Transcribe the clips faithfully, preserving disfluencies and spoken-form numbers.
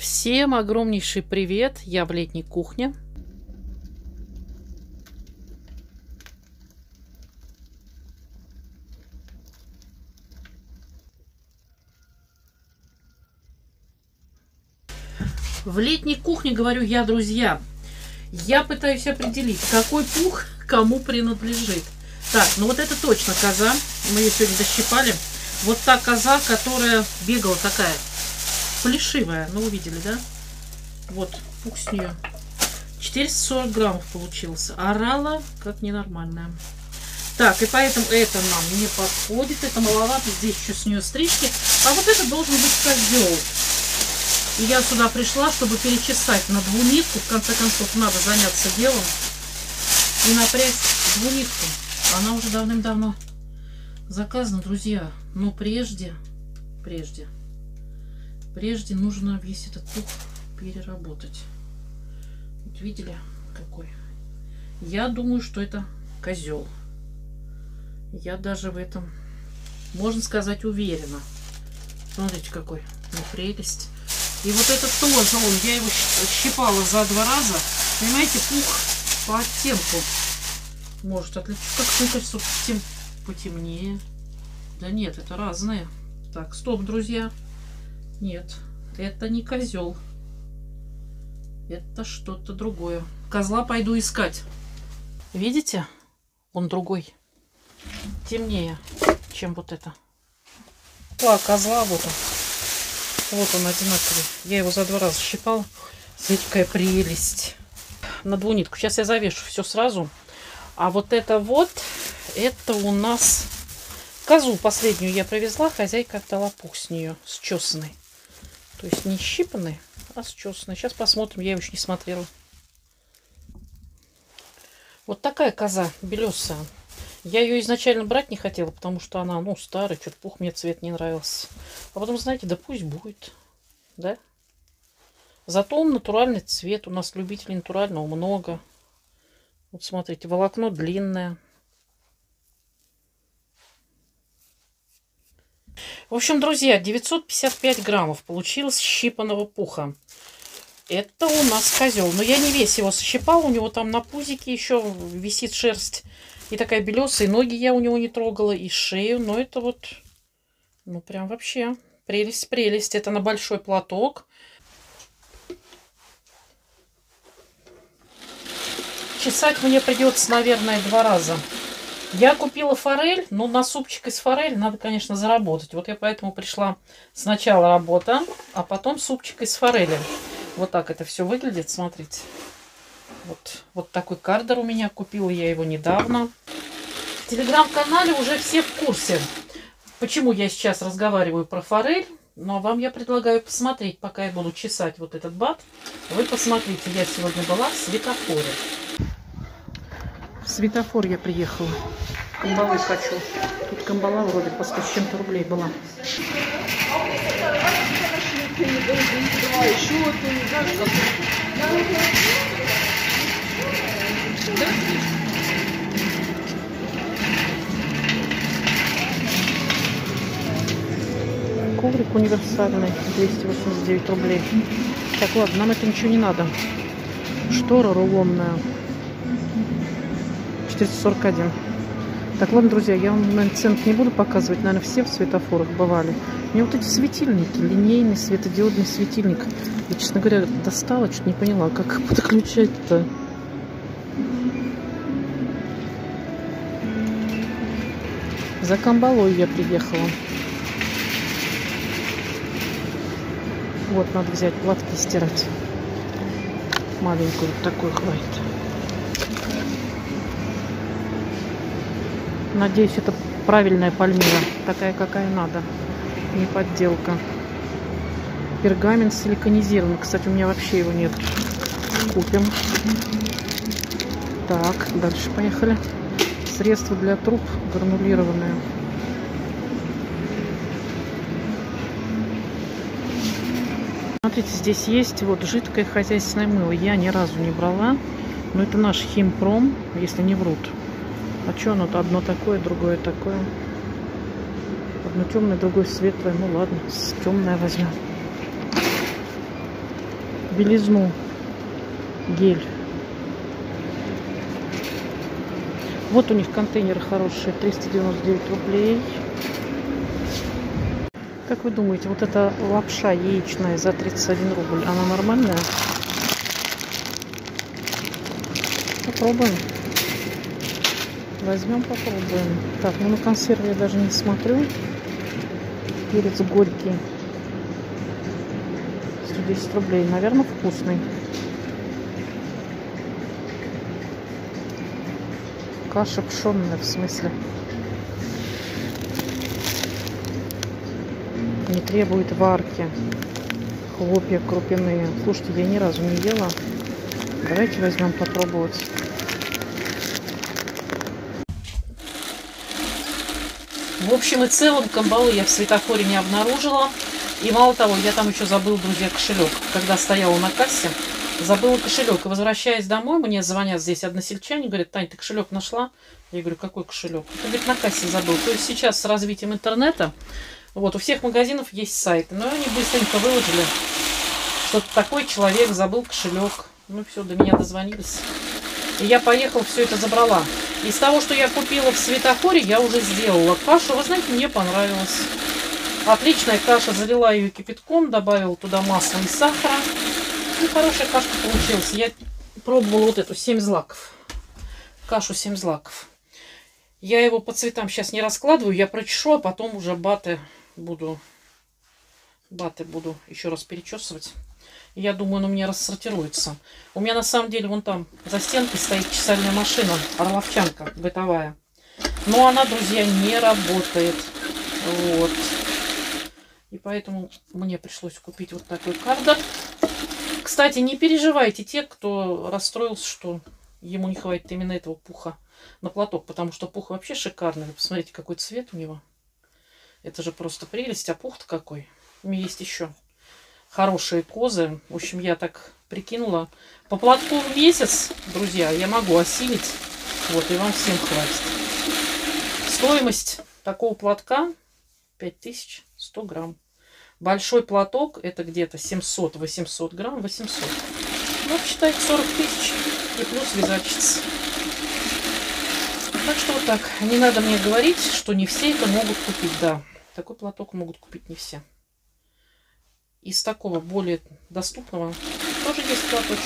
Всем огромнейший привет! Я в летней кухне. В летней кухне, говорю я, друзья, я пытаюсь определить, какой пух кому принадлежит. Так, ну вот это точно коза. Мы ее сегодня дощипали. Вот та коза, которая бегала такая, плешивая. Ну, увидели, да? Вот, пух с нее. четыреста сорок граммов получился. Орала как ненормальная. Так, и поэтому это нам не подходит. Это маловато. Здесь еще с нее стрижки. А вот это должен быть козел. И я сюда пришла, чтобы перечесать на двунитку. В конце концов, надо заняться делом. И напрячь двунитку. Она уже давным-давно заказана, друзья. Но прежде, прежде, прежде нужно весь этот пух переработать. Вот видели, какой? Я думаю, что это козел. Я даже в этом, можно сказать, уверена. Смотрите, какой. Ну, прелесть. И вот этот тоже он. Я его щипала за два раза. Понимаете, пух по оттенку может отличить. Как мне кажется, тем потемнее. Да нет, это разные. Так, стоп, друзья. Нет, это не козел. Это что-то другое. Козла пойду искать. Видите? Он другой. Темнее, чем вот это. А, козла вот он. Вот он одинаковый. Я его за два раза щипала. Смотрите, какая прелесть. На двунитку. Сейчас я завешу все сразу. А вот это вот, это у нас козу последнюю я привезла. Хозяйка отдала пух с нее, с чесаной. То есть не щипанный, а с чесаной. Сейчас посмотрим. Я его еще не смотрела. Вот такая коза, белесая. Я ее изначально брать не хотела, потому что она, ну, старая, что-то пух мне цвет не нравился. А потом, знаете, да пусть будет, да? Зато он натуральный цвет. У нас любителей натурального много. Вот смотрите, волокно длинное. В общем, друзья, девятьсот пятьдесят пять граммов получилось щипанного пуха. Это у нас козел. Но я не весь его сощипала. У него там на пузике еще висит шерсть. И такая белесая. Ноги я у него не трогала. И шею. Но это вот, ну, прям вообще прелесть, прелесть. Это на большой платок. Чесать мне придется, наверное, два раза. Я купила форель. Но на супчик из форели надо, конечно, заработать. Вот я поэтому пришла сначала работа, а потом супчик из форели. Вот так это все выглядит. Смотрите. Вот, вот такой кардер у меня. Купила я его недавно. В телеграм-канале уже все в курсе, почему я сейчас разговариваю про форель. Но вам я предлагаю посмотреть, пока я буду чесать вот этот бат. Вы посмотрите, я сегодня была в светофоре. В светофор я приехала. Камбалы хочу. Тут камбала вроде по сто с чем-то рублей была. Коврик универсальный, двести восемьдесят девять рублей. Так, ладно, нам это ничего не надо. Штора рулонная, четыреста сорок один. Так, ладно, друзья, я вам, наверное, ценник не буду показывать. Наверное, все в светофорах бывали. Мне вот эти светильники, линейный светодиодный светильник. Я, честно говоря, достала, что-то не поняла, как их подключать-то. За камбалой я приехала. Вот, надо взять платки стирать. Маленькую вот такую хватит. Надеюсь, это правильная пальмира. Такая, какая надо. Не подделка. Пергамент силиконизированный. Кстати, у меня вообще его нет. Купим. Так, дальше поехали. Средства для труб гранулированные. Смотрите, здесь есть вот жидкое хозяйственное мыло. Я ни разу не брала. Но это наш Химпром, если не врут. А что оно-то? Одно такое, другое такое. Одно темное, другое светлое. Ну ладно, темное возьмем. белизну. Гель. Вот у них контейнеры хорошие. триста девяносто девять рублей. Как вы думаете, вот эта лапша яичная за тридцать один рубль, она нормальная? Попробуем. Возьмем, попробуем. Так, ну на консерве я даже не смотрю. Перец горький. сто десять рублей. Наверное, вкусный. Каша пшенная, в смысле. Не требует варки. Хлопья крупяные. Слушайте, я ни разу не ела. Давайте возьмем попробовать. В общем и целом камбалы я в светофоре не обнаружила. И мало того, я там еще забыл, друзья, кошелек. Когда стояла на кассе, забыла кошелек. И возвращаясь домой, мне звонят здесь односельчане, говорят: Тань, ты кошелек нашла? Я говорю: какой кошелек? Ты, говорит, на кассе забыл. То есть сейчас с развитием интернета, вот, у всех магазинов есть сайты. Но они быстренько выложили, что такой человек забыл кошелек. Ну все, до меня дозвонились. И я поехала, все это забрала. Из того, что я купила в светофоре, я уже сделала кашу. Вы знаете, мне понравилось. Отличная каша. Залила ее кипятком, добавила туда масла и сахара. И хорошая кашка получилась. Я пробовала вот эту семь злаков. Кашу семь злаков. Я его по цветам сейчас не раскладываю. Я прочешу, а потом уже баты буду, баты буду еще раз перечесывать. Я думаю, он у меня рассортируется. У меня на самом деле вон там за стенкой стоит чесальная машина, орловчанка бытовая. Но она, друзья, не работает. Вот. И поэтому мне пришлось купить вот такой кардер. Кстати, не переживайте те, кто расстроился, что ему не хватит именно этого пуха на платок. Потому что пух вообще шикарный. Вы посмотрите, какой цвет у него. Это же просто прелесть. А пух-то какой. У меня есть еще хорошие козы. В общем, я так прикинула. По платку в месяц, друзья, я могу осилить. Вот, и вам всем хватит. Стоимость такого платка пять тысяч сто грамм. Большой платок это где-то семьсот-восемьсот грамм. восемьсот. Ну, считайте сорок тысяч. И плюс вязальщица. Так что вот так. Не надо мне говорить, что не все это могут купить. Да, такой платок могут купить не все. Из такого более доступного тоже есть платочек.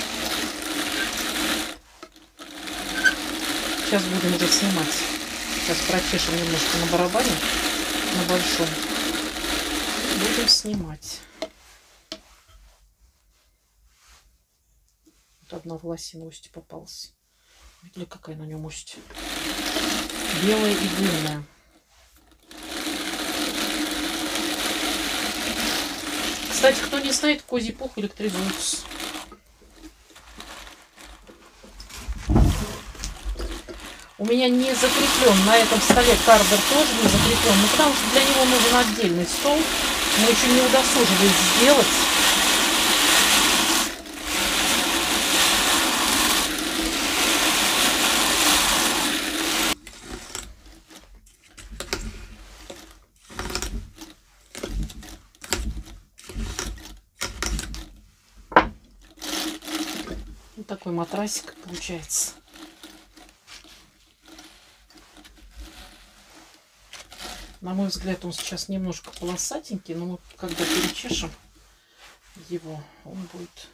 Сейчас будем уже снимать. Сейчас прочешем немножко на барабане, на большом. Будем снимать. Вот одна волосина устья попалась. Видели, какая на нем устья? Белая и длинная. Кстати, кто не знает, козий пух электризуется. У меня не закреплен на этом столе кардер, тоже не закреплен. Ну, потому что для него нужен отдельный стол. Мы еще не удосужились сделать. Вот такой матрасик получается. На мой взгляд, он сейчас немножко полосатенький, но мы когда перечешем его, он будет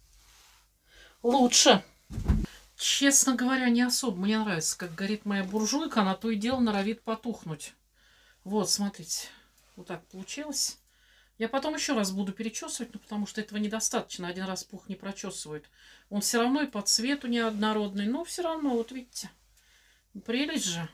лучше. Честно говоря, не особо мне нравится, как горит моя буржуйка. Она то и дело норовит потухнуть. Вот, смотрите, вот так получилось. Я потом еще раз буду перечесывать, ну, потому что этого недостаточно. Один раз пух не прочесывает. Он все равно и по цвету неоднородный, но все равно, вот видите, прелесть же.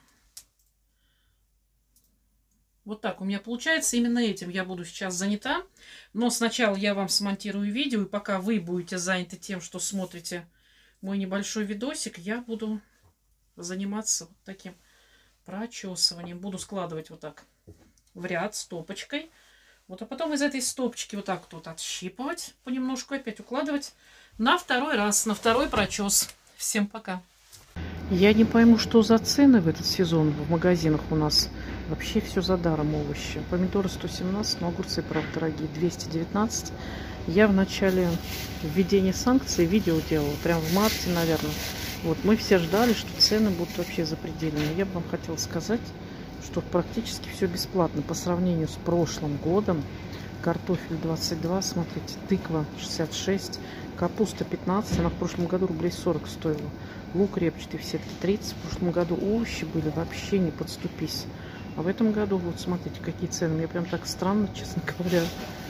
Вот так у меня получается. Именно этим я буду сейчас занята. Но сначала я вам смонтирую видео. И пока вы будете заняты тем, что смотрите мой небольшой видосик, я буду заниматься вот таким прочесыванием. Буду складывать вот так в ряд стопочкой. Вот, а потом из этой стопочки вот так вот отщипывать понемножку, опять укладывать на второй раз, на второй прочес. Всем пока. Я не пойму, что за цены в этот сезон в магазинах у нас. Вообще все за даром овощи. Помидоры сто семнадцать, но огурцы, правда, дорогие, двести девятнадцать. Я в начале введения санкций видео делала, прям в марте, наверное. Вот, мы все ждали, что цены будут вообще запредельные. Я бы вам хотела сказать, что практически все бесплатно по сравнению с прошлым годом. Картофель двадцать два, смотрите, тыква шестьдесят шесть, капуста пятнадцать, она в прошлом году рублей сорок стоила. Лук репчатый в сетке тридцать, в прошлом году овощи были вообще не подступись. А в этом году, вот смотрите, какие цены. Мне прям так странно, честно говоря.